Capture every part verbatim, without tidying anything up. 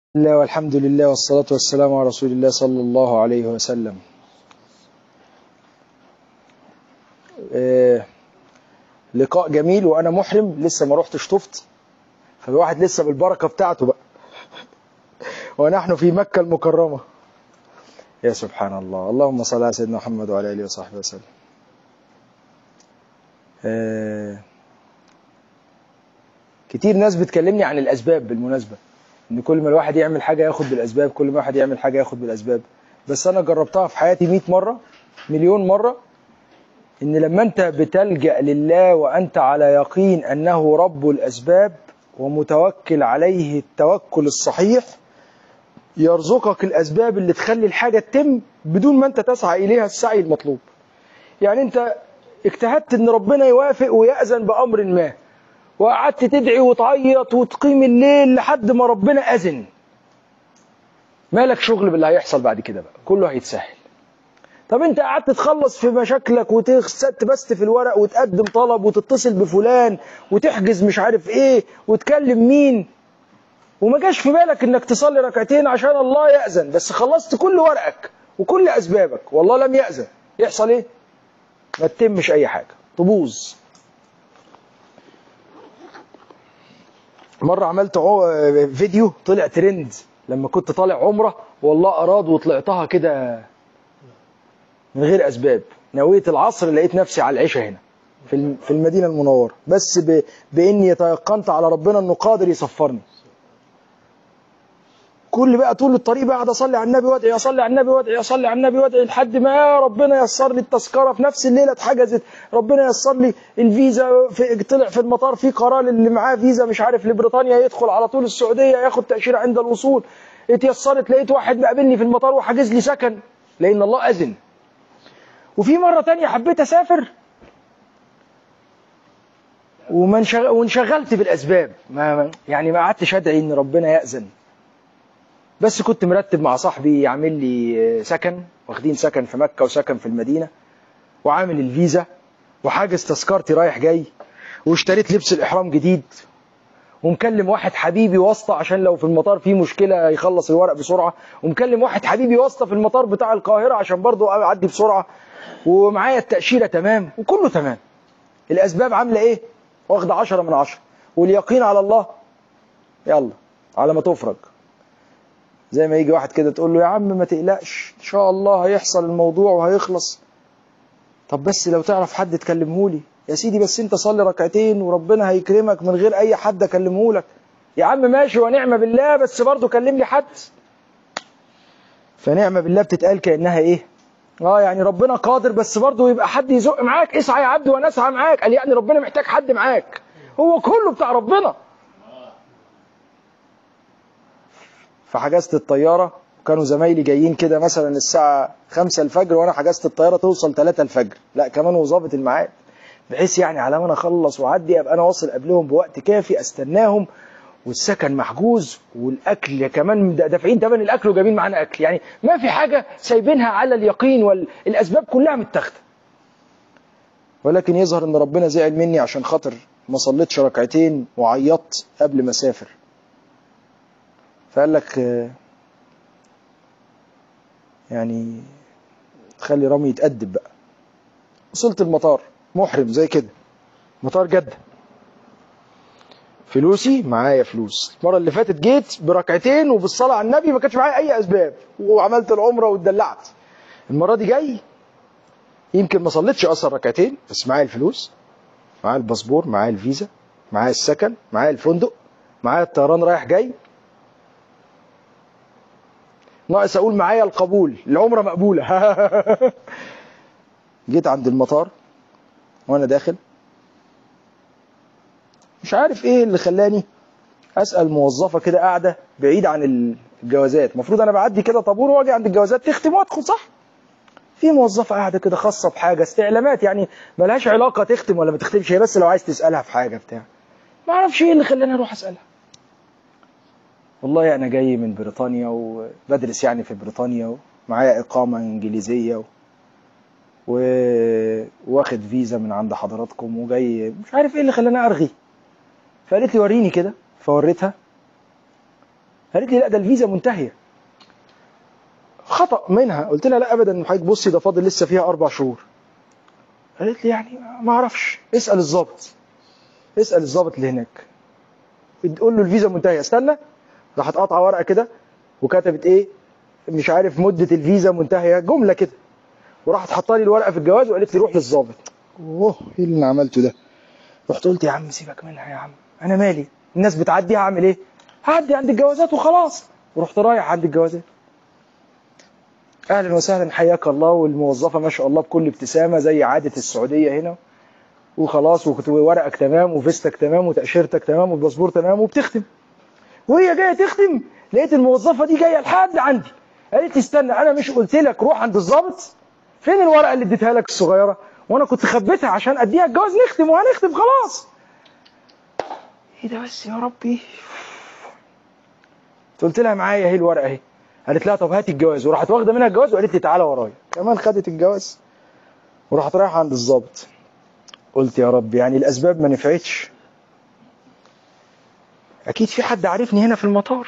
الله والحمد لله والصلاة والسلام على رسول الله صلى الله عليه وسلم. آه لقاء جميل وأنا محرم لسه ما رحتش طفت، فالواحد لسه بالبركة بتاعته بقى ونحن في مكة المكرمة. يا سبحان الله، اللهم صل على سيدنا محمد وعلى آله وصحبه وسلم. آه كتير ناس بتكلمني عن الأسباب، بالمناسبة ان كل ما الواحد يعمل حاجة ياخد بالأسباب، كل ما الواحد يعمل حاجة ياخد بالأسباب. بس أنا جربتها في حياتي مئة مرة، مليون مرة، ان لما انت بتلجأ لله وأنت على يقين أنه رب الأسباب ومتوكل عليه التوكل الصحيح، يرزقك الأسباب اللي تخلي الحاجة تتم بدون ما انت تسعى إليها السعي المطلوب. يعني انت اجتهدت ان ربنا يوافق ويأذن بأمر ما، وقعدت تدعي وتعيط وتقيم الليل لحد ما ربنا أذن، مالك شغل باللي هيحصل بعد كده، بقى كله هيتسهل. طب انت قعدت تخلص في مشاكلك وتبست في الورق وتقدم طلب وتتصل بفلان وتحجز مش عارف ايه وتكلم مين، وما جاش في بالك انك تصلي ركعتين عشان الله يأذن، بس خلصت كل ورقك وكل أسبابك والله لم يأذن، يحصل ايه؟ ما تتمش اي حاجة، تبوظ. مرة عملت فيديو طلع ترند لما كنت طالع عمرة، والله أراد وطلعتها كده من غير أسباب. نويت العصر لقيت نفسي على العشاء هنا في في المدينة المنورة، بس ب... بإني تيقنت على ربنا إنه قادر يسفرني. كل بقى طول الطريق بقى قاعد أصلي على النبي وادعي، أصلي على النبي وادعي، أصلي على النبي وادعي، لحد ما ربنا يسر لي التذكرة في نفس الليلة اتحجزت، ربنا يسر لي الفيزا، في... طلع في المطار في قرار اللي معاه فيزا مش عارف لبريطانيا يدخل على طول السعودية ياخد تأشيرة عند الوصول، اتيسرت، لقيت واحد مقابلني في المطار وحاجز لي سكن لأن الله أذن. وفي مرة تانية حبيت أسافر وانشغلت بالأسباب، ما يعني ما قعدتش أدعي إن ربنا يأذن، بس كنت مرتب مع صاحبي يعمل لي سكن، واخدين سكن في مكة وسكن في المدينة، وعامل الفيزا وحاجز تذكرتي رايح جاي، واشتريت لبس الإحرام جديد، ومكلم واحد حبيبي واسطة عشان لو في المطار في مشكلة يخلص الورق بسرعة، ومكلم واحد حبيبي واسطة في المطار بتاع القاهرة عشان برضه أعدي بسرعة، ومعايا التأشيرة تمام وكله تمام. الأسباب عاملة إيه؟ واخدة عشرة من عشرة، واليقين على الله يلا على ما تفرج. زي ما يجي واحد كده تقول له يا عم ما تقلقش إن شاء الله هيحصل الموضوع وهيخلص. طب بس لو تعرف حد تكلمهولي يا سيدي، بس انت صلي ركعتين وربنا هيكرمك من غير أي حد أكلمهولك. يا عم ماشي ونعم بالله، بس برضه كلم لي حد. فنعم بالله بتتقال كأنها إيه؟ اه يعني ربنا قادر بس برضه يبقى حد يزق معاك، اسعى يا عبد وانا اسعى معاك، قال يعني ربنا محتاج حد معاك، هو كله بتاع ربنا. فحجزت الطيارة، وكانوا زمايلي جايين كده مثلا الساعة خمسة الفجر، وانا حجزت الطيارة توصل ثلاثة الفجر، لا كمان وظابط الميعاد، بحيث يعني على ما انا اخلص واعدي ابقى انا واصل قبلهم بوقت كافي استناهم، والسكن محجوز، والاكل كمان دافعين ثمن الاكل وجايبين معانا اكل، يعني ما في حاجة سايبينها على اليقين، والاسباب كلها متاخده. ولكن يظهر ان ربنا زعل مني عشان خاطر ما صليتش ركعتين وعيطت قبل ما اسافر، فقال لك يعني تخلي رامي يتأدب بقى. وصلت المطار محرم زي كده، مطار جدة، فلوسي معايا فلوس، المرة اللي فاتت جيت بركعتين وبالصلاة على النبي ما كانش معايا أي أسباب، وعملت العمرة واتدلعت. المرة دي جاي يمكن ما صليتش أصلا ركعتين، بس معايا الفلوس، معايا الباسبور، معايا الفيزا، معايا السكن، معايا الفندق، معايا الطيران رايح جاي، ناقص أقول معايا القبول، العمرة مقبولة. جيت عند المطار وأنا داخل مش عارف إيه اللي خلاني أسأل موظفة كده قاعدة بعيد عن الجوازات، المفروض أنا بعدي كده طابور وأجي عند الجوازات تختم وأدخل صح؟ في موظفة قاعدة كده خاصة بحاجة استعلامات، يعني ملهاش علاقة تختم ولا ما تختمش، هي بس لو عايز تسألها في حاجة بتاع، ما أعرفش إيه اللي خلاني أروح أسألها. والله أنا جاي من بريطانيا وبدرس يعني في بريطانيا ومعايا إقامة إنجليزية و... واخد فيزا من عند حضراتكم وجاي مش عارف إيه اللي خلاني أرغي. فقالت لي وريني كده، فوريتها، قالت لي لا ده الفيزا منتهيه. خطأ منها. قلت لها لا ابدا حضرتك بصي ده فاضل لسه فيها اربع شهور. قالت لي يعني ما اعرفش، اسال الضابط، اسال الضابط اللي هناك تقول له الفيزا منتهيه. استنى، راحت قاطعه ورقه كده وكتبت ايه مش عارف مده الفيزا منتهيه جمله كده، وراحت حاطه لي الورقه في الجواز وقالت لي روح للضابط. اوه ايه اللي انا عملته ده؟ رحت قلت يا عم سيبك منها يا عم، انا مالي، الناس بتعدي هعمل ايه؟ هعدي عند الجوازات وخلاص. ورحت رايح عند الجوازات. اهلا وسهلا حياك الله، والموظفه ما شاء الله بكل ابتسامه زي عاده السعوديه هنا، وخلاص وورقك تمام وفيستك تمام وتاشيرتك تمام والباسبور تمام وبتختم. وهي جايه تختم لقيت الموظفه دي جايه لحد عندي، قالت لي استنى انا مش قلت لك روح عند الضابط؟ فين الورقه اللي اديتها لك الصغيره؟ وانا كنت خبيتها عشان اديها الجواز نختم وهنختم خلاص. ايه ده بس يا ربي. قلت لها معايا اهي الورقه اهي. قالت لها طب هاتي الجواز، وراحت واخده منها الجواز وقالت لي تعالى ورايا. كمان خدت الجواز وراحت رايحه عند الضابط. قلت يا رب يعني الاسباب ما نفعتش، اكيد في حد عارفني هنا في المطار،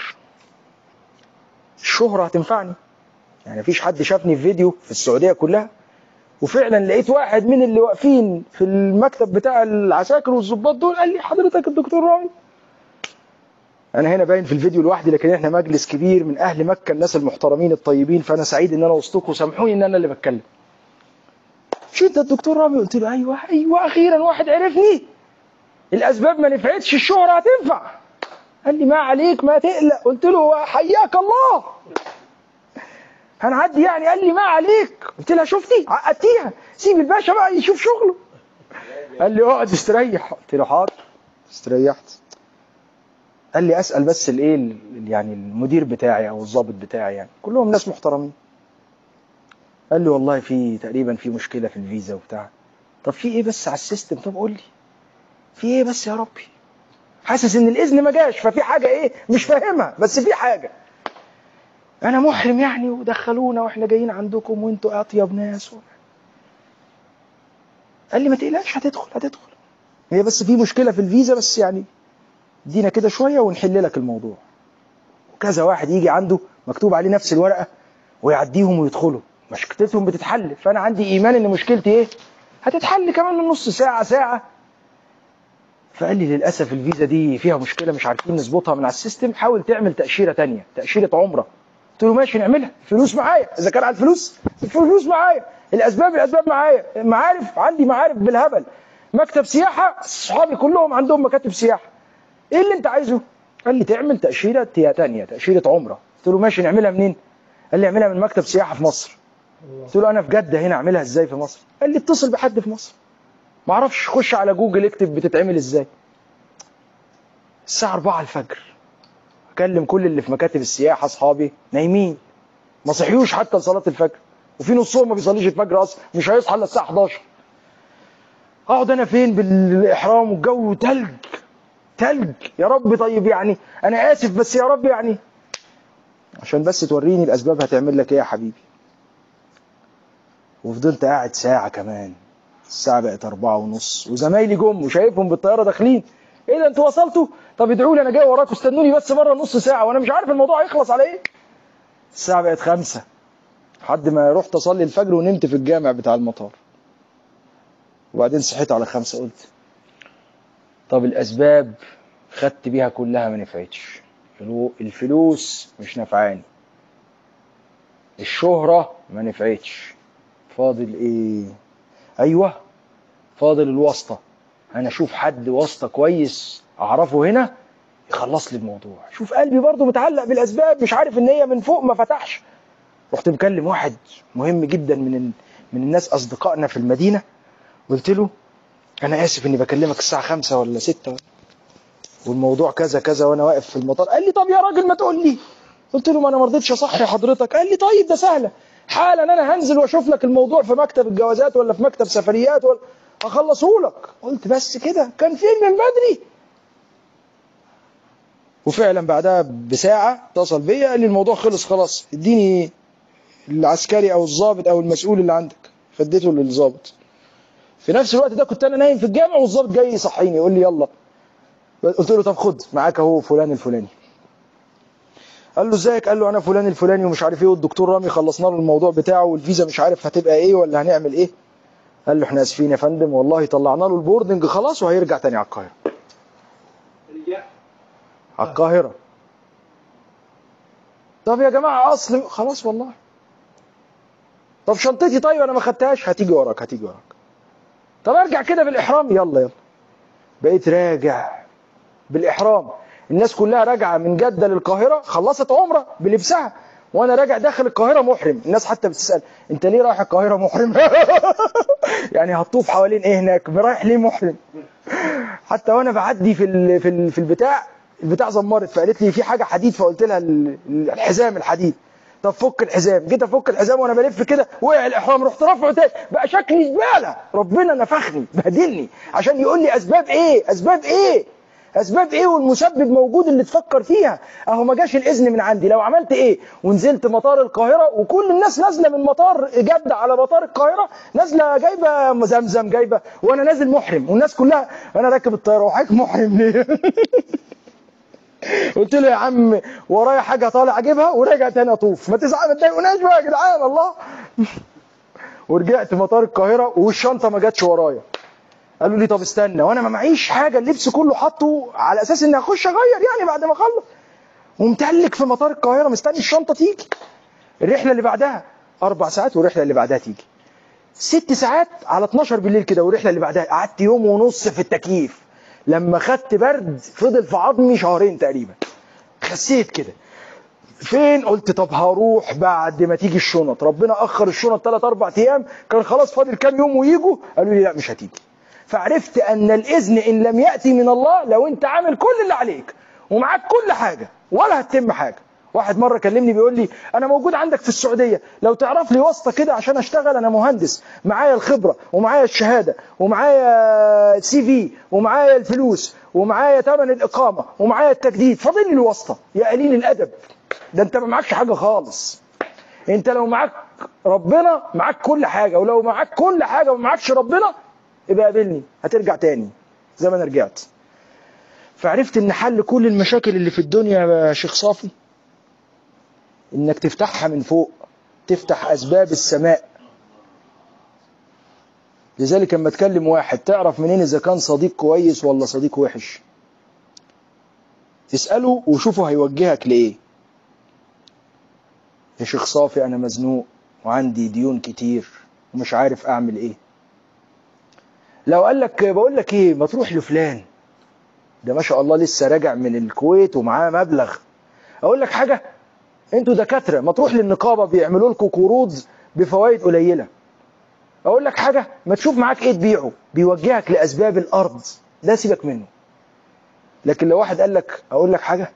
الشهره هتنفعني. يعني مفيش حد شافني في فيديو في السعوديه كلها. وفعلا لقيت واحد من اللي واقفين في المكتب بتاع العساكر والضباط دول قال لي حضرتك الدكتور رامي. انا هنا باين في الفيديو لوحدي، لكن احنا مجلس كبير من اهل مكه الناس المحترمين الطيبين، فانا سعيد ان انا وسطكم، سامحوني ان انا اللي بتكلم. مش انت الدكتور رامي؟ قلت له ايوه ايوه اخيرا واحد عرفني. الاسباب ما نفعتش، الشهره هتنفع. قال لي ما عليك ما تقلق. قلت له حياك الله هنعدي يعني. قال لي ما عليك. قلت لها شفتي عقدتيها، سيب الباشا بقى يشوف شغله. قال لي اقعد استريح. قلت له حاضر. استريحت. قال لي اسال بس الايه يعني المدير بتاعي او الضابط بتاعي، يعني كلهم ناس محترمين. قال لي والله في تقريبا في مشكله في الفيزا وبتاع. طب في ايه بس على السيستم؟ طب قول لي في ايه بس يا ربي. حاسس ان الاذن ما جاش، ففي حاجه ايه مش فاهمها، بس في حاجه. انا محرم يعني ودخلونا واحنا جايين عندكم وانتوا اطيب ناس و... قال لي ما تقلقش هتدخل هتدخل، هي بس في مشكله في الفيزا بس، يعني ادينا كده شويه ونحل لك الموضوع. وكذا واحد يجي عنده مكتوب عليه نفس الورقه ويعديهم ويدخلوا، مشكلتهم بتتحل. فانا عندي ايمان ان مشكلتي ايه هتتحل كمان من نص ساعه ساعه. فقال لي للاسف الفيزا دي فيها مشكله مش عارفين نظبطها من على السيستم، حاول تعمل تاشيره ثانيه، تاشيره عمره. قلت له ماشي نعملها، الفلوس معايا، اذا كان على الفلوس الفلوس معايا، الاسباب الاسباب معايا، معارف عندي معارف بالهبل، مكتب سياحه اصحابي كلهم عندهم مكاتب سياحه. ايه اللي انت عايزه؟ قال لي تعمل تاشيره ثانيه، تاشيره عمره. قلت له ماشي نعملها منين؟ قال لي اعملها من مكتب سياحه في مصر. قلت له انا في جده هنا اعملها ازاي في مصر؟ قال لي اتصل بحد في مصر. ما اعرفش، خش على جوجل اكتب بتتعمل ازاي. الساعه أربعة الفجر اكلم كل اللي في مكاتب السياحه اصحابي نايمين ما صحيوش حتى لصلاه الفجر، وفي نصهم ما بيصليش الفجر اصلا، مش هيصحى الا الساعه حداشر. اقعد انا فين بالاحرام والجو تلج تلج. يا رب طيب يعني انا اسف بس يا رب يعني عشان بس توريني الاسباب هتعمل لك ايه يا حبيبي. وفضلت قاعد ساعه كمان، الساعه بقت أربعة ونص وزمايلي جم وشايفهم بالطياره داخلين. ايه ده انتوا وصلتوا؟ طب ادعوا لي انا جاي وراكم، استنوني بس بره نص ساعه، وانا مش عارف الموضوع هيخلص على ايه. الساعه بقت خمسة لحد ما رحت اصلي الفجر ونمت في الجامع بتاع المطار. وبعدين صحيت على خمسة قلت طب الاسباب خدت بيها كلها ما نفعتش، الفلوس مش نفعاني، الشهرة ما نفعتش، فاضل ايه؟ ايوه فاضل الواسطة. انا اشوف حد واسطة كويس اعرفه هنا يخلص لي الموضوع. شوف قلبي برضو متعلق بالاسباب، مش عارف ان هي من فوق ما فتحش. رحت مكلم واحد مهم جدا من من الناس اصدقائنا في المدينة، قلت له انا اسف اني بكلمك الساعة خمسة ولا ستة والموضوع كذا كذا وانا واقف في المطار. قال لي طب يا راجل ما تقول لي. قلت له ما انا ما رضيتش اصحي حضرتك. قال لي طيب ده سهله، حالا انا هنزل واشوف لك الموضوع في مكتب الجوازات ولا في مكتب سفريات ولا هخلصه لك. قلت بس كده كان فين من بدري. وفعلا بعدها بساعه اتصل بيا قال لي الموضوع خلص خلاص، اديني العسكري او الضابط او المسؤول اللي عندك. فديته للضابط. في نفس الوقت ده كنت انا نايم في الجامع والضابط جاي يصحيني يقول لي يلا. قلت له طب خد معاك اهو فلان الفلاني. قال له ازيك؟ قال له انا فلان الفلاني ومش عارف ايه، والدكتور رامي خلصنا له الموضوع بتاعه والفيزا مش عارف هتبقى ايه ولا هنعمل ايه. قال له احنا اسفين يا فندم والله طلعنا له البوردنج خلاص وهيرجع تاني على القاهره. على القاهره. طب يا جماعه اصل خلاص والله. طب شنطتي طيب انا ما خدتهاش، هتيجي وراك هتيجي وراك. طب ارجع كده بالاحرام، يلا يلا. بقيت راجع بالاحرام، الناس كلها راجعه من جده للقاهره خلصت عمره بلبسها، وانا راجع داخل القاهره محرم. الناس حتى بتسال انت ليه رايح القاهره محرم؟ يعني هتطوف حوالين ايه هناك؟ رايح ليه محرم؟ حتى وانا بعدي في ال في ال في البتاع البتاع زمرت، فقالت لي في حاجه حديد، فقلت لها الحزام الحديد. طب فك الحزام، جيت افك الحزام وانا بلف كده وقع الاحرام، رحت رافعه تاني، بقى شكلي زباله. ربنا نفخني بهدلني عشان يقول لي اسباب ايه؟ اسباب ايه؟ اسباب ايه والمسبب موجود اللي تفكر فيها. اهو ما جاش الاذن من عندي، لو عملت ايه ونزلت مطار القاهره وكل الناس نازله من مطار جده على مطار القاهره نازله جايبه زمزم جايبه، وانا نازل محرم والناس كلها انا راكب الطياره وحضرتك محرم ليه؟ قلت له يا عم ورايا حاجه طالع اجيبها وراجع تاني اطوف، ما تزعل ما تضايقوناش بقى يا جدعان الله. ورجعت مطار القاهره والشنطه ما جاتش ورايا. قالوا لي طب استنى، وانا ما معيش حاجه، اللبس كله حاطه على اساس اني اخش اغير يعني بعد ما اخلص، ومتهلك في مطار القاهره مستني الشنطه تيجي. الرحله اللي بعدها اربع ساعات والرحله اللي بعدها تيجي ست ساعات على اتناشر بالليل كده، والرحله اللي بعدها قعدت يوم ونص في التكييف. لما خدت برد فضل في عظمي شهرين تقريبا، خسيت كده. فين؟ قلت طب هروح بعد ما تيجي الشنط. ربنا اخر الشنط ثلاث اربع ايام، كان خلاص فاضل كام يوم ويجوا، قالوا لي لا مش هتيجي. فعرفت ان الاذن ان لم ياتي من الله لو انت عامل كل اللي عليك ومعاك كل حاجه ولا هتتم حاجه. واحد مره كلمني بيقول لي انا موجود عندك في السعوديه، لو تعرف لي واسطه كده عشان اشتغل، انا مهندس معايا الخبره ومعايا الشهاده ومعايا السي في ومعايا الفلوس ومعايا ثمن الاقامه ومعايا التجديد، فاضل لي الواسطه. يا قليل الادب، ده انت ما معكش حاجه خالص. انت لو معاك ربنا معاك كل حاجه، ولو معاك كل حاجه وما معكش ربنا يبقى قابلني هترجع تاني زي ما انا رجعت. فعرفت ان حل كل المشاكل اللي في الدنيا يا شيخ صافي انك تفتحها من فوق، تفتح اسباب السماء. لذلك لما تكلم واحد تعرف منين اذا كان صديق كويس ولا صديق وحش؟ تسأله وشوفه هيوجهك لايه. يا شيخ صافي انا مزنوق وعندي ديون كتير ومش عارف اعمل ايه. لو قال لك بقول لك ايه، ما تروح لفلان ده ما شاء الله لسه راجع من الكويت ومعاه مبلغ. اقول لك حاجه، انتوا دكاتره ما تروح للنقابه بيعملوا لكم قروض بفوائد قليله. اقول لك حاجه، ما تشوف معاك ايه تبيعه، بيوجهك لاسباب الارض، ده سيبك منه. لكن لو واحد قال لك اقول لك حاجه،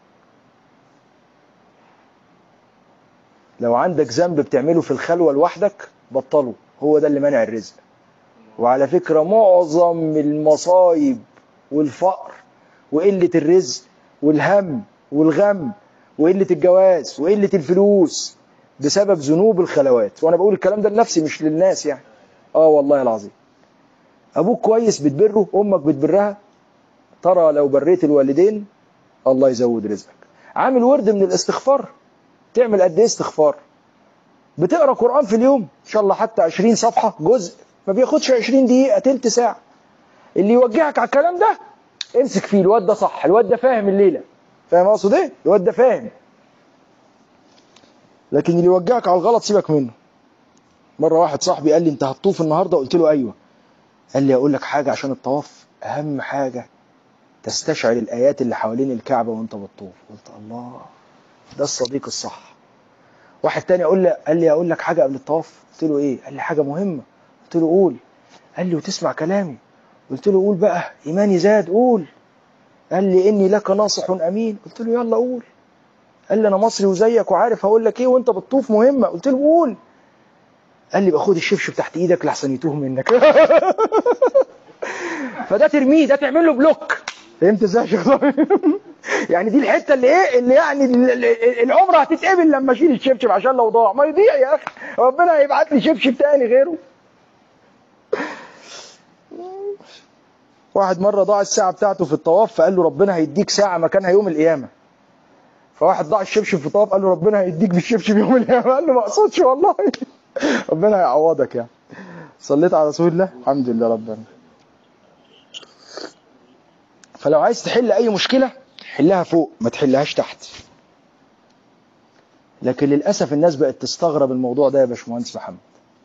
لو عندك ذنب بتعمله في الخلوه لوحدك بطله، هو ده اللي مانع الرزق. وعلى فكره معظم المصايب والفقر وقله الرزق والهم والغم وقله الجواز وقله الفلوس بسبب ذنوب الخلوات. وانا بقول الكلام ده لنفسي مش للناس يعني. اه والله العظيم. ابوك كويس بتبره، امك بتبرها، ترى لو بريت الوالدين الله يزود رزقك. عامل ورد من الاستغفار، تعمل قد ايه استغفار؟ بتقرا قران في اليوم ان شاء الله حتى عشرين صفحه جزء، ما بياخدش عشرين دقيقه تلت ساعه. اللي يوجهك على الكلام ده امسك فيه، الواد ده صح، الواد ده فاهم الليله. فاهم اقصد ايه؟ الواد ده فاهم. لكن اللي يوجهك على الغلط سيبك منه. مره واحد صاحبي قال لي انت هتطوف النهارده؟ قلت له ايوه. قال لي اقول لك حاجه، عشان الطواف اهم حاجه تستشعر الايات اللي حوالين الكعبه وانت بتطوف. قلت الله، ده الصديق الصح. واحد تاني اقول له قال لي اقول لك حاجه قبل الطواف. قلت له ايه؟ قال لي حاجه مهمه. قلت له قول. قال لي وتسمع كلامي. قلت له قول بقى، ايماني زاد، قول. قال لي اني لك ناصح امين. قلت له يلا قول. قال لي انا مصري وزيك وعارف هقول لك ايه وانت بتطوف مهمه. قلت له قول. قال لي بقى خد الشبشب تحت ايدك لحسن يتوه منك. فده ترميه، ده تعمل له بلوك. فهمت ازاي يا شيخ؟ يعني دي الحته اللي ايه اللي يعني العمره هتتقبل لما اشيل الشبشب، عشان لو ضاع ما يضيع يا اخي، ربنا هيبعت لي شبشب تاني غيره. واحد مره ضاع الساعه بتاعته في الطواف، فقال له ربنا هيديك ساعه مكانها يوم القيامه. فواحد ضاع الشبشب في طواف، قال له ربنا هيديك بالشبشب يوم القيامه. قال له ما اقصدش والله. ربنا هيعوضك يعني. صليت على رسول الله. الحمد لله ربنا. فلو عايز تحل اي مشكله حلها فوق، ما تحلهاش تحت. لكن للاسف الناس بقت تستغرب الموضوع ده يا باشمهندس محمد.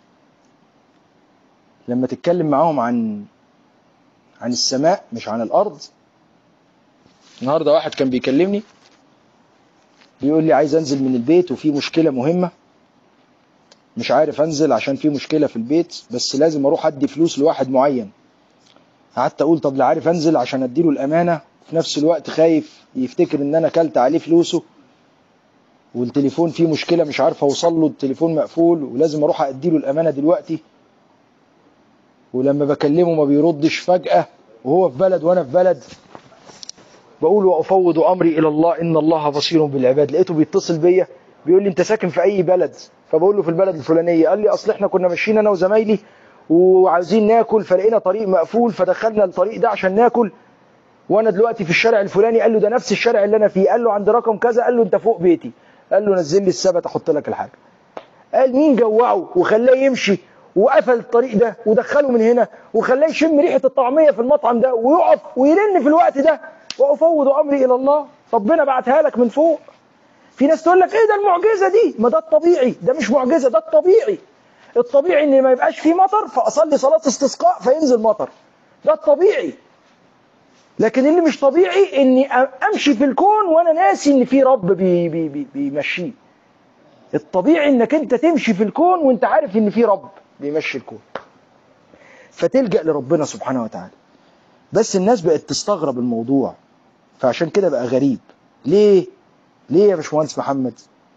لما تتكلم معاهم عن عن السماء مش عن الارض. النهارده واحد كان بيكلمني بيقول لي عايز انزل من البيت وفي مشكله مهمه، مش عارف انزل عشان في مشكله في البيت، بس لازم اروح ادي فلوس لواحد معين. قعدت اقول طب لا عارف انزل عشان اديله الامانه، في نفس الوقت خايف يفتكر ان انا كلت عليه فلوسه، والتليفون فيه مشكله مش عارف اوصل له، التليفون مقفول، ولازم اروح اديله الامانه دلوقتي، ولما بكلمه ما بيردش فجاه وهو في بلد وانا في بلد. بقول وافوض امري الى الله ان الله بصير بالعباد. لقيته بيتصل بيا بيقول لي انت ساكن في اي بلد؟ فبقول له في البلد الفلانيه. قال لي اصل احنا كنا ماشيين انا وزمايلي وعايزين ناكل، فلقينا طريق مقفول فدخلنا الطريق ده عشان ناكل، وانا دلوقتي في الشارع الفلاني. قال له ده نفس الشارع اللي انا فيه. قال له عند رقم كذا. قال له انت فوق بيتي. قال له نزل لي السبت احط لك الحاجه. قال مين جوعه وخلاه يمشي وقفل الطريق ده ودخله من هنا وخلاه يشم ريحه الطعميه في المطعم ده ويقف ويرن في الوقت ده؟ وافوض امري الى الله. ربنا بعتها لك من فوق. في ناس تقول لك ايه ده المعجزه دي؟ ما ده الطبيعي. ده مش معجزه، ده الطبيعي. الطبيعي ان ما يبقاش فيه مطر فاصلي صلاه استسقاء فينزل مطر. ده الطبيعي. لكن اللي مش طبيعي اني امشي في الكون وانا ناسي ان في رب بي بي بي بيمشيه. الطبيعي انك انت تمشي في الكون وانت عارف ان في رب بيمشي الكون، فتلجأ لربنا سبحانه وتعالى. بس الناس بقت تستغرب الموضوع، فعشان كده بقى غريب. ليه؟ ليه يا باشمهندس محمد؟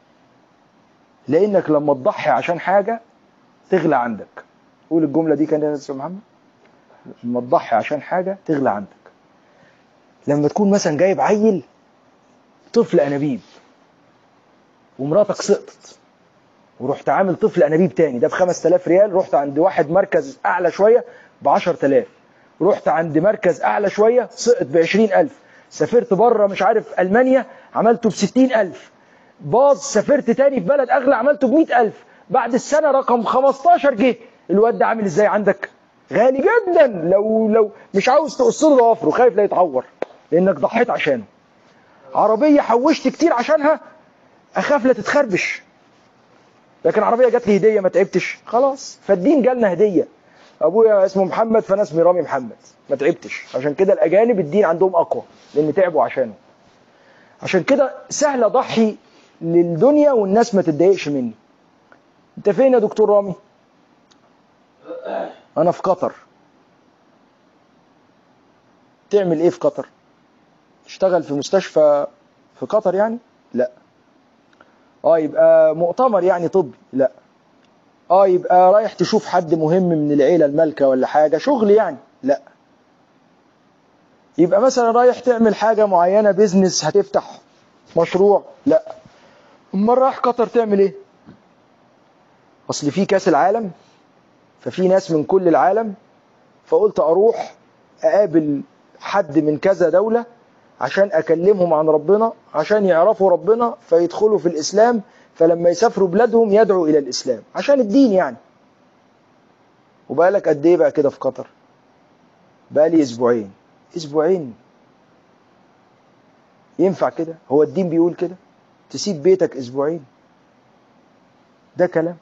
لانك لما تضحي عشان حاجه تغلى عندك. قول الجمله دي كان يا استاذ محمد. لما تضحي عشان حاجه تغلى عندك. لما تكون مثلا جايب عيل طفل انابيب ومراتك سقطت ورحت عامل طفل انابيب تاني، ده ب خمسة آلاف ريال، رحت عند واحد مركز اعلى شويه ب عشرة آلاف، رحت عند مركز اعلى شويه سقط ب عشرين ألف، سافرت بره مش عارف المانيا عملته ب ستين ألف، باظ سافرت تاني في بلد اغلى عملته ب مئة ألف، بعد السنه رقم خمستاشر جه. الواد ده عامل ازاي عندك؟ غالي جدا. لو لو مش عاوز تقص له ضوافره، خايف لا يتعور لانك ضحيت عشانه. عربيه حوشت كتير عشانها، اخاف لا تتخربش. لكن عربيه جات لي هديه ما تعبتش، خلاص. فالدين جالنا هديه. ابويا اسمه محمد فانا اسمي رامي محمد، ما تعبتش. عشان كده الاجانب الدين عندهم اقوى لان تعبوا عشانه. عشان كده سهل اضحي للدنيا والناس ما تتضايقش مني. انت فين يا دكتور رامي؟ انا في قطر. تعمل ايه في قطر؟ تشتغل في مستشفى في قطر يعني؟ لا. اه يبقى مؤتمر يعني طبي؟ لا. اه يبقى رايح تشوف حد مهم من العيلة المالكة ولا حاجة شغل يعني؟ لا. يبقى مثلا رايح تعمل حاجة معينة بيزنس، هتفتح مشروع؟ لا. امال رايح قطر تعمل ايه؟ اصل في كاس العالم ففي ناس من كل العالم، فقلت اروح اقابل حد من كذا دولة عشان اكلمهم عن ربنا، عشان يعرفوا ربنا فيدخلوا في الاسلام، فلما يسافروا بلادهم يدعوا الى الاسلام عشان الدين يعني. وبقالك قد ايه بقى كده في قطر؟ بقالي اسبوعين. اسبوعين ينفع كده؟ هو الدين بيقول كده؟ تسيب بيتك اسبوعين؟ ده كلام.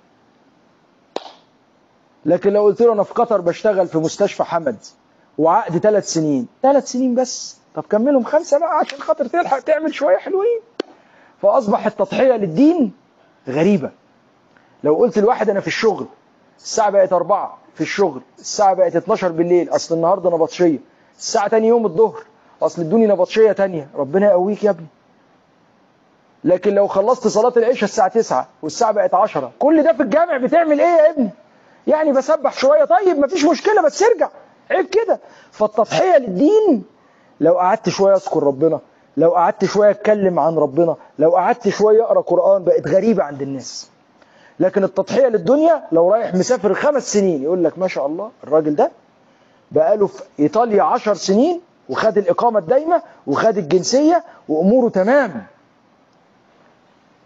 لكن لو قلت له انا في قطر بشتغل في مستشفى حمد وعقد ثلاث سنين، ثلاث سنين بس، طب كملهم خمسة بقى عشان خاطر تلحق تعمل شوية حلوين. فأصبح التضحية للدين غريبة. لو قلت الواحد أنا في الشغل الساعة بقت أربعة في الشغل، الساعة بقت اتناشر بالليل، أصل النهاردة نبطشية، الساعة تاني يوم الظهر أصل ادوني نبطشية تانية، ربنا يقويك يا ابني. لكن لو خلصت صلاة العشاء الساعة تسعة والساعة بقت عشرة، كل ده في الجامع بتعمل إيه يا ابني؟ يعني بسبح شوية، طيب مفيش مشكلة بس ارجع، عيب كده. فالتضحية للدين، لو قعدت شوية اذكر ربنا، لو قعدت شوية اتكلم عن ربنا، لو قعدت شوية اقرأ قرآن، بقت غريبة عند الناس. لكن التضحية للدنيا، لو رايح مسافر خمس سنين يقول لك ما شاء الله الراجل ده بقاله في إيطاليا عشر سنين وخد الإقامة الدايمة وخد الجنسية وأموره تمام.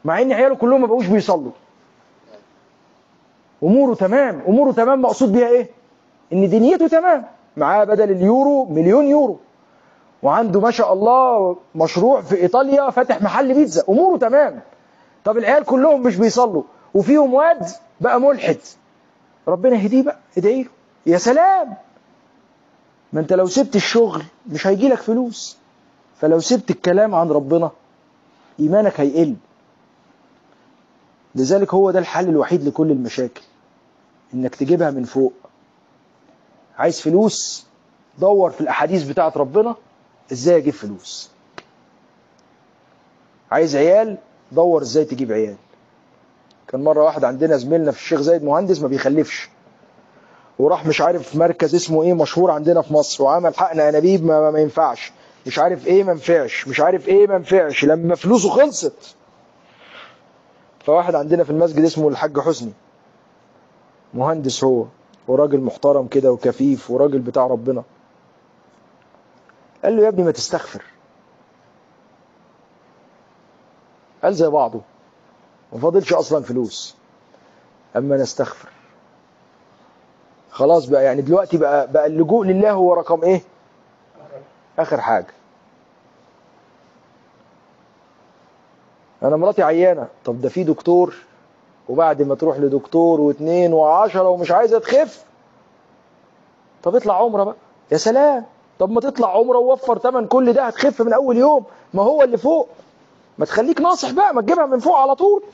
مع ان عياله كلهم ما بقوش بيصلوا. اموره تمام، اموره تمام مقصود بيها ايه؟ ان دنيته تمام، معاه بدل اليورو مليون يورو، وعنده ما شاء الله مشروع في ايطاليا فاتح محل بيتزا، اموره تمام. طب العيال كلهم مش بيصلوا وفيهم واد بقى ملحد، ربنا يهديه بقى، ادعي له. يا سلام، ما انت لو سبت الشغل مش هيجي لك فلوس، فلو سبت الكلام عن ربنا ايمانك هيقل. لذلك هو ده الحل الوحيد لكل المشاكل، انك تجيبها من فوق. عايز فلوس، دور في الاحاديث بتاعت ربنا ازاي اجيب فلوس. عايز عيال، دور ازاي تجيب عيال. كان مرة واحد عندنا زميلنا في الشيخ زايد مهندس ما بيخلفش، وراح مش عارف مركز اسمه ايه مشهور عندنا في مصر، وعمل حقن انابيب ما, ما ينفعش، مش عارف ايه ما ينفعش، مش عارف ايه ما ينفعش، لما فلوسه خلصت. فواحد عندنا في المسجد اسمه الحاج حسني، مهندس هو وراجل محترم كده وكفيف وراجل بتاع ربنا، قال له يا ابني ما تستغفر. قال زي بعضه، ما فاضلش اصلا فلوس، اما نستغفر خلاص بقى. يعني دلوقتي بقى بقى اللجوء لله هو رقم ايه؟ اخر حاجه. انا مراتي عيانه، طب ده في دكتور، وبعد ما تروح لدكتور واثنين وعشرة ومش عايزه تخف، طب اطلع عمره بقى. يا سلام، طب ما تطلع عمره ووفر ثمن كل ده، هتخف من اول يوم، ما هو اللي فوق. ما تخليك ناصح بقى، ما تجيبها من فوق على طول.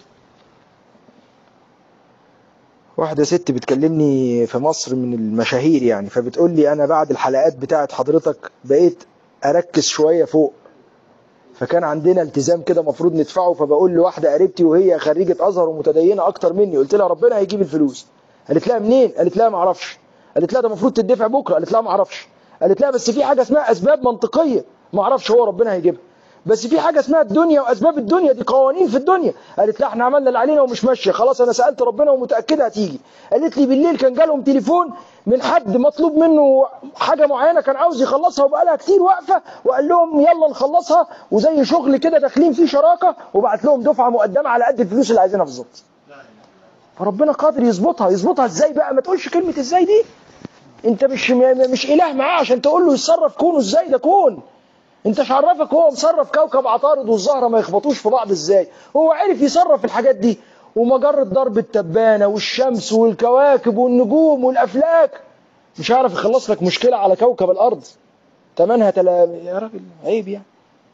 واحدة ست بتكلمني في مصر من المشاهير يعني، فبتقول لي أنا بعد الحلقات بتاعت حضرتك بقيت أركز شوية فوق، فكان عندنا التزام كده مفروض ندفعه، فبقول لواحدة قريبتي وهي خريجة أزهر ومتدينة أكتر مني، قلت لها ربنا هيجيب الفلوس. قالت لها منين؟ قالت لها ما اعرفش. قالت لها ده المفروض تدفع بكرة. قالت لها ما اعرفش. قالت لها بس في حاجة اسمها أسباب منطقية، ما اعرفش، هو ربنا هيجيبها، بس في حاجة اسمها الدنيا وأسباب الدنيا، دي قوانين في الدنيا. قالت لها احنا عملنا اللي علينا ومش ماشية، خلاص أنا سألت ربنا ومتأكدة هتيجي. قالت لي بالليل كان جالهم تليفون من حد مطلوب منه حاجة معينة كان عاوز يخلصها وبقالها كتير واقفة، وقال لهم يلا نخلصها، وزي شغل كده داخلين فيه شراكة، وبعت لهم دفعة مقدمة على قد الفلوس اللي عايزينها بالظبط. فربنا قادر يظبطها. يظبطها ازاي بقى؟ ما تقولش كلمة ازاي دي، انت مش مش اله معاه عشان تقول له يتصرف كونه ازاي، ده كون. انت مش عرفك هو مصرف كوكب عطارد والزهرة ما يخبطوش في بعض ازاي؟ هو عرف يصرف الحاجات دي، ومجرة ضرب التبانة والشمس والكواكب والنجوم والافلاك، مش عارف يخلص لك مشكلة على كوكب الارض تمنها تلا. يا راجل عيب يعني.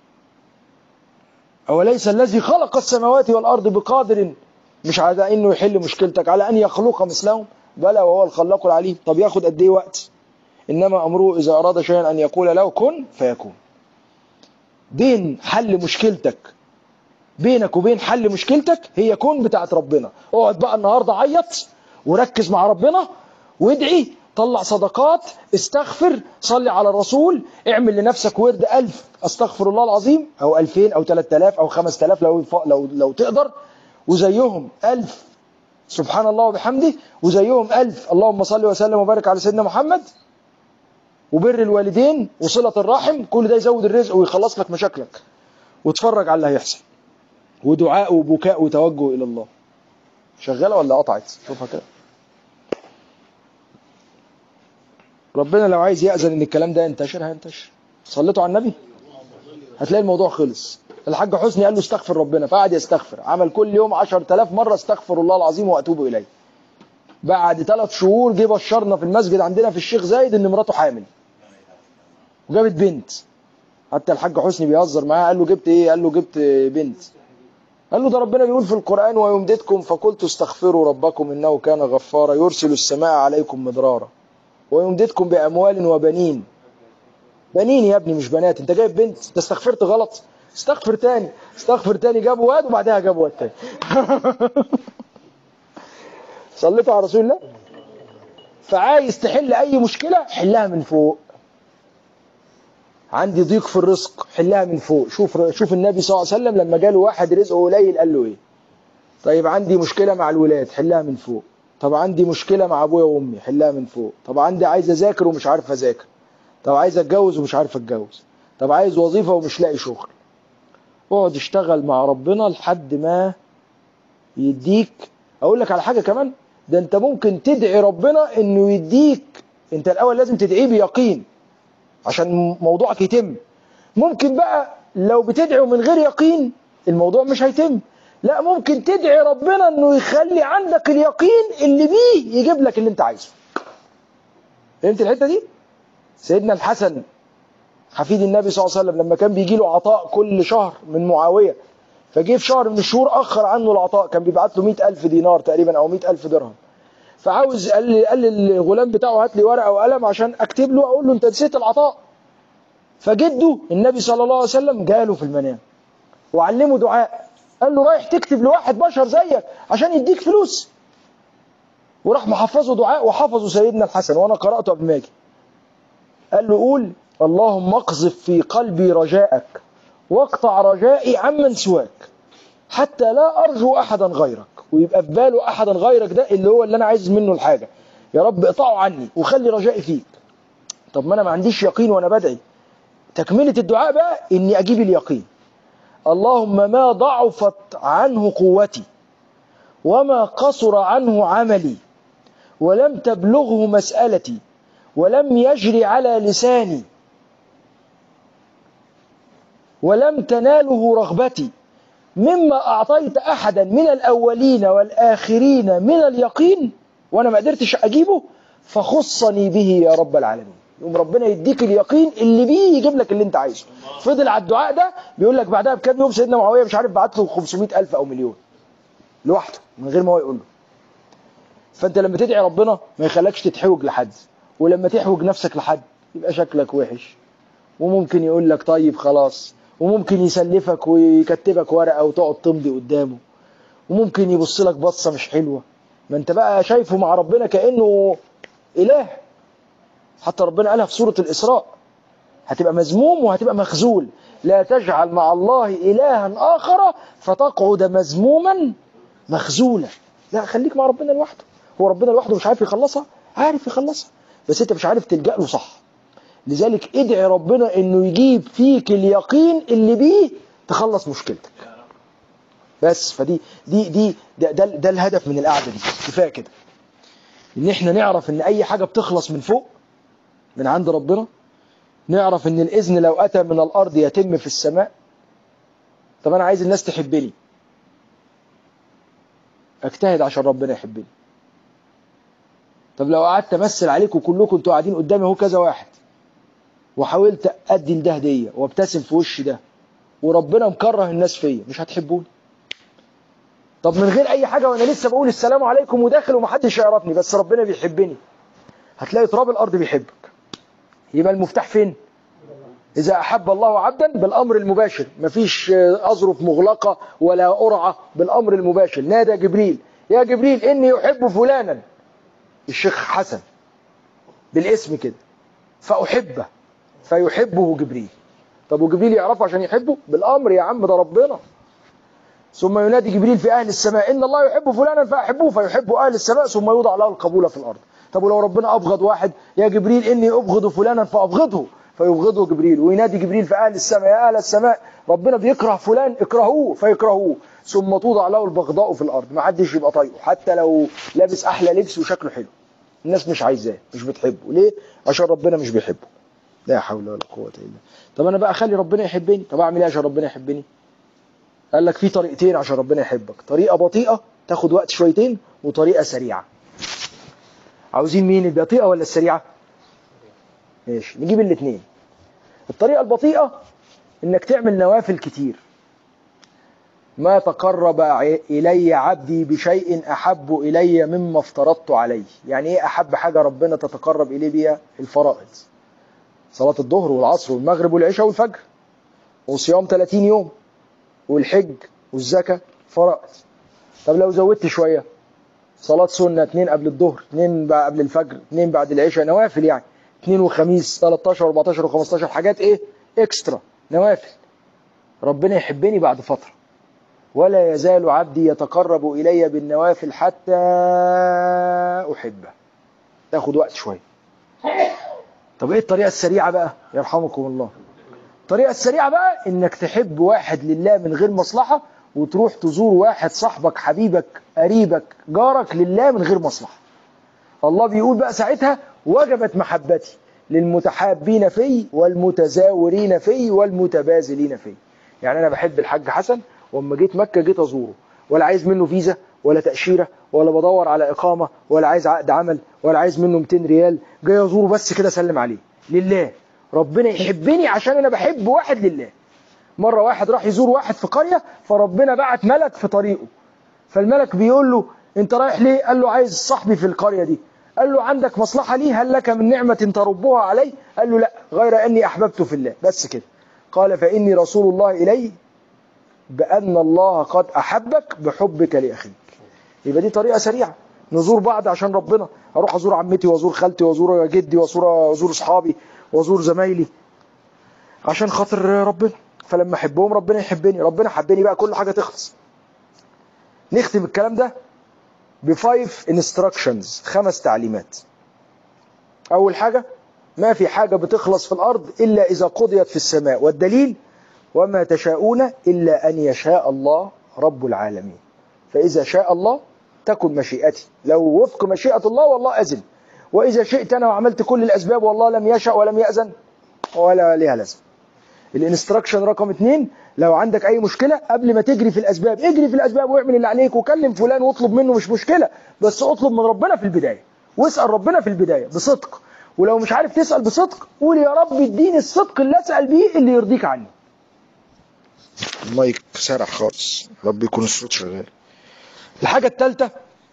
أوليس الذي خلق السماوات والارض بقادر، مش على انه يحل مشكلتك، على ان يخلق مثلهم، بلى وهو الخلاق العليم. طب ياخد قد ايه وقت؟ انما امره اذا اراد شيئا ان يقول له كن فيكون. بين حل مشكلتك، بينك وبين حل مشكلتك هي كون بتاعت ربنا. اقعد بقى النهارده عيط وركز مع ربنا وادعي، طلع صدقات، استغفر، صلي على الرسول، اعمل لنفسك ورد ألف استغفر الله العظيم او ألفين او ثلاثة آلاف او خمسة آلاف لو لو لو تقدر، وزيهم ألف سبحان الله وبحمده، وزيهم ألف اللهم صل وسلم وبارك على سيدنا محمد، وبر الوالدين وصلة الرحم. كل ده يزود الرزق ويخلص لك مشاكلك. واتفرج على اللي هيحصل، ودعاء وبكاء وتوجه إلى الله. شغالة ولا قطعت؟ شوفها كده. ربنا لو عايز يأذن ان الكلام ده ينتشر هينتشر. صليتوا على النبي هتلاقي الموضوع خلص. الحاج حسني قال له استغفر ربنا، فقعد يستغفر، عمل كل يوم عشرة آلاف مرة استغفر الله العظيم وأتوب إليه. بعد ثلاث شهور جه بشرنا في المسجد عندنا في الشيخ زايد ان مراته حامل وجابت بنت. حتى الحاج حسني بيهزر معاه، قال له جبت ايه؟ قال له جبت بنت. قال له ده ربنا بيقول في القرآن ويمددكم فقلت استغفروا ربكم إنه كان غفارا يرسل السماء عليكم مدرارا ويمددكم بأموال وبنين. بنين يا ابني مش بنات، انت جايب بنت، انت استغفرت غلط، استغفر تاني، استغفر تاني. جابوا واد وبعدها جابوا واد تاني. صليتوا على رسول الله. فعايز تحل أي مشكلة حلها من فوق. عندي ضيق في الرزق حلها من فوق. شوف شوف النبي صلى الله عليه وسلم لما جاله واحد رزقه قليل قال له ايه؟ طيب عندي مشكلة مع الولاد حلها من فوق. طب عندي مشكلة مع ابويا وامي حلها من فوق. طب عندي عايز اذاكر ومش عارف اذاكر. طب عايز اتجوز ومش عارف اتجوز. طب عايز وظيفة ومش لاقي شغل. اقعد اشتغل مع ربنا لحد ما يديك. اقول لك على حاجه كمان، ده انت ممكن تدعي ربنا انه يديك. انت الاول لازم تدعيه بيقين عشان موضوعك يتم. ممكن بقى لو بتدعي من غير يقين الموضوع مش هيتم. لا، ممكن تدعي ربنا انه يخلي عندك اليقين اللي بيه يجيب لك اللي انت عايزه. فهمت الحته دي؟ سيدنا الحسن حفيد النبي صلى الله عليه وسلم لما كان بيجي له عطاء كل شهر من معاويه، فجه في شهر من الشهور اخر عنه العطاء، كان بيبعت له مئة ألف دينار تقريبا او مئة ألف درهم. فعاوز قال لي قال للغلام بتاعه هات لي ورقه وقلم عشان اكتب له اقول له انت نسيت العطاء. فجده النبي صلى الله عليه وسلم جاله في المنام وعلمه دعاء، قال له رايح تكتب لواحد بشر زيك عشان يديك فلوس. وراح محفظه دعاء وحفظه سيدنا الحسن، وانا قراته قبل ما اجي. قال له قول اللهم اقذف في قلبي رجاءك واقطع رجائي عمن سواك حتى لا ارجو احدا غيرك. ويبقى في باله احدا غيرك ده اللي هو اللي انا عايز منه الحاجه، يا رب اقطعه عني وخلي رجائي فيك. طب ما انا ما عنديش يقين وانا بدعي. تكمله الدعاء بقى اني اجيب اليقين. اللهم ما ضعفت عنه قوتي وما قصر عنه عملي ولم تبلغه مسألتي ولم يجري على لساني ولم تناله رغبتي مما أعطيت أحدا من الأولين والآخرين من اليقين وأنا ما قدرتش أجيبه، فخصني به يا رب العالمين. يقوم ربنا يديك اليقين اللي بيه يجيب لك اللي انت عايزه. فضل على الدعاء ده، بيقول لك بعدها بكام يوم سيدنا معاوية مش عارف بعت له خمسمئة ألف أو مليون لوحده من غير ما هو يقول له. فأنت لما تدعي ربنا ما يخلكش تتحوج لحد، ولما تحوج نفسك لحد يبقى شكلك وحش، وممكن يقول لك طيب خلاص، وممكن يسلفك ويكتبك ورقة وتقعد تمضي قدامه، وممكن يبص لك بصة مش حلوة. ما انت بقى شايفه مع ربنا كأنه إله. حتى ربنا قالها في سورة الإسراء، هتبقى مذموم وهتبقى مخزول. لا تجعل مع الله إلها آخر فتقعد مذموما مخزولا. لا، خليك مع ربنا لوحده. هو ربنا لوحده مش عارف يخلصها؟ عارف يخلصها، بس انت مش عارف تلجأ له صح. لذلك ادعي ربنا انه يجيب فيك اليقين اللي بيه تخلص مشكلتك. بس فدي دي دي ده, ده, ده الهدف من القعده دي. كفايه كده ان احنا نعرف ان اي حاجه بتخلص من فوق من عند ربنا. نعرف ان الاذن لو اتى من الارض يتم في السماء. طب انا عايز الناس تحبني، اجتهد عشان ربنا يحبني. طب لو قعدت امثل عليكم كلكم انتوا قاعدين قدامي اهو كذا واحد، وحاولت ادي لده هديه وابتسم في وش ده، وربنا مكره الناس فيا، مش هتحبوني. طب من غير اي حاجه وانا لسه بقول السلام عليكم وداخل ومحدش يعرفني بس ربنا بيحبني، هتلاقي تراب الارض بيحبك. يبقى المفتاح فين؟ اذا احب الله عبدا بالامر المباشر، مفيش اظرف مغلقه ولا قرعه، بالامر المباشر. نادى جبريل يا جبريل اني احب فلانا، الشيخ حسن بالاسم كده، فاحبه فيحبه جبريل. طب وجبريل يعرفه عشان يحبه؟ بالامر يا عم، ده ربنا. ثم ينادي جبريل في اهل السماء ان الله يحب فلانا فاحبوه، فيحب اهل السماء ثم يوضع له القبول في الارض. طب ولو ربنا ابغض واحد، يا جبريل اني ابغض فلانا فابغضه، فيبغضه جبريل. وينادي جبريل في اهل السماء يا اهل السماء ربنا بيكره فلان اكرهوه، فيكرهوه ثم توضع له البغضاء في الارض. ما حدش يبقى طايقه حتى لو لابس احلى لبس وشكله حلو، الناس مش عايزاه، مش بتحبه. ليه؟ عشان ربنا مش بيحبه. لا حول ولا قوه الا بالله. طب انا بقى اخلي ربنا يحبني، طب اعمل ايه عشان ربنا يحبني؟ قال لك في طريقتين عشان ربنا يحبك، طريقه بطيئه تاخد وقت شويتين، وطريقه سريعه. عاوزين مين، البطيئه ولا السريعه؟ ماشي، نجيب الاثنين. الطريقه البطيئه انك تعمل نوافل كتير. ما تقرب الي عبدي بشيء احب الي مما افترضت عليه. يعني ايه احب حاجه ربنا تتقرب اليه بيها؟ الفرائض، صلاه الظهر والعصر والمغرب والعشاء والفجر، وصيام ثلاثين يوم، والحج والزكاه، فرائض. طب لو زودت شويه، صلاه سنه، اثنين قبل الظهر، اثنين قبل الفجر، اثنين بعد العشاء، نوافل يعني، اثنين وخميس، ثلاثة عشر واربعة عشر وخمسة عشر، حاجات ايه اكسترا، نوافل. ربنا يحبني بعد فتره. ولا يزال عبدي يتقرب الي بالنوافل حتى احبه. تاخد وقت شويه. طب ايه الطريقه السريعه بقى؟ يرحمكم الله. الطريقه السريعه بقى انك تحب واحد لله من غير مصلحه، وتروح تزور واحد صاحبك حبيبك قريبك جارك لله من غير مصلحة. الله بيقول بقى ساعتها وجبت محبتي للمتحابين في والمتزاورين في والمتبازلين في. يعني أنا بحب الحاج حسن، وأما جيت مكة جيت أزوره، ولا عايز منه فيزا ولا تأشيرة ولا بدور على إقامة ولا عايز عقد عمل ولا عايز منه مئتين ريال، جاي أزوره بس كده أسلم عليه لله. ربنا يحبني عشان أنا بحب واحد لله. مرة واحد راح يزور واحد في قرية، فربنا بعت ملك في طريقه، فالملك بيقول له أنت رايح ليه؟ قال له عايز صاحبي في القرية دي. قال له عندك مصلحة ليه؟ هل لك من نعمة تربها علي؟ قال له لا، غير أني أحببته في الله، بس كده. قال فإني رسول الله إليه بأن الله قد أحبك بحبك لأخيك. يبقى دي طريقة سريعة نزور بعض عشان ربنا. أروح أزور عمتي وأزور خالتي وأزور جدي وأزور أصحابي وأزور زمايلي عشان خاطر ربنا، فلما أحبهم ربنا يحبني، ربنا حبني بقى كل حاجة تخلص. نختم الكلام ده بفايف انستراكشنز، خمس تعليمات. أول حاجة، ما في حاجة بتخلص في الأرض إلا إذا قضيت في السماء، والدليل وما تشاءون إلا أن يشاء الله رب العالمين. فإذا شاء الله تكن مشيئتي، لو وفق مشيئة الله والله أذن، وإذا شئت أنا وعملت كل الأسباب والله لم يشأ ولم يأذن ولا ليها لازم. الانستراكشن رقم اتنين، لو عندك أي مشكلة قبل ما تجري في الأسباب اجري في الأسباب واعمل اللي عليك وكلم فلان واطلب منه، مش مشكلة، بس اطلب من ربنا في البداية واسأل ربنا في البداية بصدق. ولو مش عارف تسأل بصدق قول يا رب اديني الصدق اللي أسأل بيه اللي يرضيك عني. المايك سارح خالص، رب يكون الصوت شغال. الحاجة الثالثة،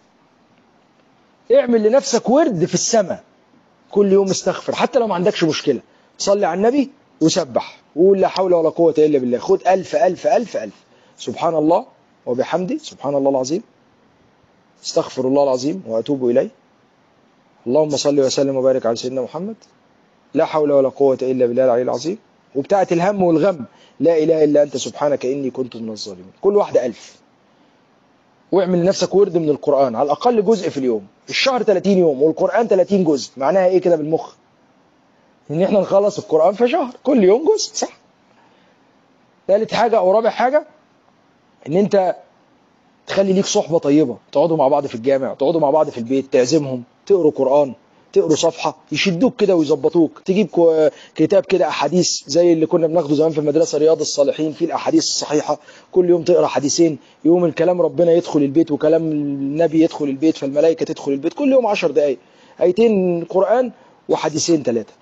اعمل لنفسك ورد في السماء كل يوم استغفر، حتى لو ما عندكش مشكلة صلي على النبي وسبح وقول لا حول ولا قوة إلا بالله. خد ألف ألف ألف ألف سبحان الله وبحمده سبحان الله العظيم، استغفر الله العظيم وأتوب إليه، اللهم صل وسلم وبارك على سيدنا محمد، لا حول ولا قوة إلا بالله العلي العظيم. وبتاعة الهم والغم، لا إله إلا أنت سبحانك إني كنت من الظالمين. كل واحدة ألف. واعمل لنفسك ورد من القرآن على الأقل جزء في اليوم. الشهر ثلاثين يوم والقرآن ثلاثين جزء، معناها إيه كده بالمخ؟ إن إحنا نخلص القرآن في شهر، كل يوم جزء، صح؟ ثالث حاجة أو رابع حاجة، إن أنت تخلي ليك صحبة طيبة، تقعدوا مع بعض في الجامع، تقعدوا مع بعض في البيت، تعزمهم، تقروا قرآن، تقروا صفحة يشدوك كده ويظبطوك، تجيب كتاب كده أحاديث زي اللي كنا بناخده زمان في المدرسة رياض الصالحين، فيه الأحاديث الصحيحة، كل يوم تقرأ حديثين، يوم الكلام ربنا يدخل البيت وكلام النبي يدخل البيت، فالملائكة تدخل البيت، كل يوم عشر دقايق، آيتين قرآن وحديثين ثلاثة.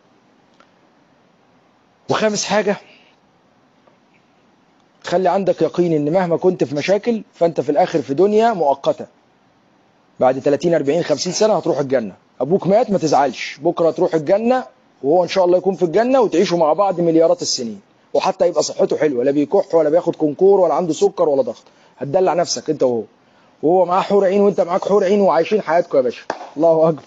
وخامس حاجة، خلي عندك يقين إن مهما كنت في مشاكل فأنت في الآخر في دنيا مؤقتة، بعد ثلاثين أربعين خمسين سنة هتروح الجنة. أبوك مات ما تزعلش، بكرة تروح الجنة وهو إن شاء الله يكون في الجنة وتعيشوا مع بعض مليارات السنين، وحتى يبقى صحته حلوة، لا بيكح ولا بياخد كونكور ولا عنده سكر ولا ضغط، هتدلع نفسك أنت وهو، وهو معاه حور عين وأنت معاك حور عين وعايشين حياتكم يا باشا. الله أكبر.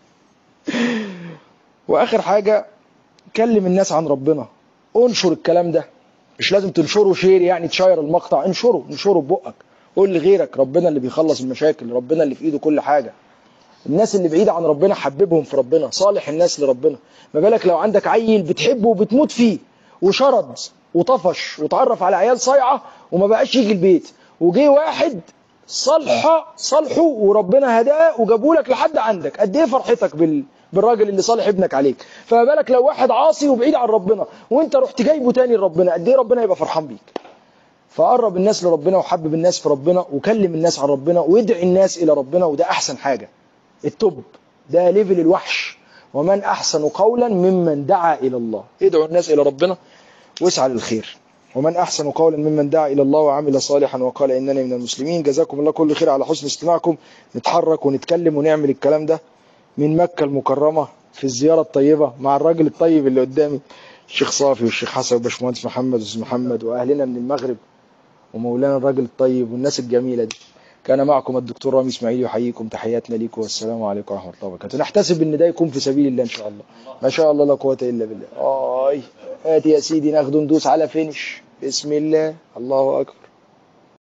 وآخر حاجة، كلم الناس عن ربنا، انشر الكلام ده، مش لازم تنشره شير يعني تشير المقطع، انشره انشره ببقك، قول لغيرك ربنا اللي بيخلص المشاكل، ربنا اللي في ايده كل حاجة. الناس اللي بعيدة عن ربنا حببهم في ربنا، صالح الناس لربنا. ما بالك لو عندك عيل بتحبه وبتموت فيه وشرد وطفش وتعرف على عيال صايعة وما بقاش يجي البيت، وجي واحد صالحه صالحه وربنا هداه وجابوا لك لحد عندك، قد ايه فرحتك بال بالراجل اللي صالح ابنك عليك. فما بالك لو واحد عاصي وبعيد عن ربنا وانت رحت جايبه تاني لربنا، قد ايه ربنا يبقى فرحان بيك. فقرب الناس لربنا وحبب الناس في ربنا وكلم الناس عن ربنا وادعي الناس الى ربنا، وده احسن حاجة. التوب ده ليفل الوحش، ومن احسن قولا ممن دعا الى الله. ادعوا الناس الى ربنا واسعى للخير. ومن احسن قولا ممن دعا الى الله وعمل صالحا وقال انني من المسلمين. جزاكم الله كل خير على حسن استماعكم. نتحرك ونتكلم ونعمل الكلام ده من مكة المكرمة في الزيارة الطيبة مع الراجل الطيب اللي قدامي، الشيخ صافي والشيخ حسن وباشمهندس محمد واستاذ محمد واهلنا من المغرب ومولانا الراجل الطيب والناس الجميلة دي. كان معكم الدكتور رامي اسماعيل يحييكم، تحياتنا ليكم والسلام عليكم ورحمة الله وبركاته. نحتسب ان ده يكون في سبيل الله ان شاء الله. ما شاء الله لا قوة الا بالله. اي هات يا سيدي ناخد ندوس على فينش. بسم الله، الله اكبر.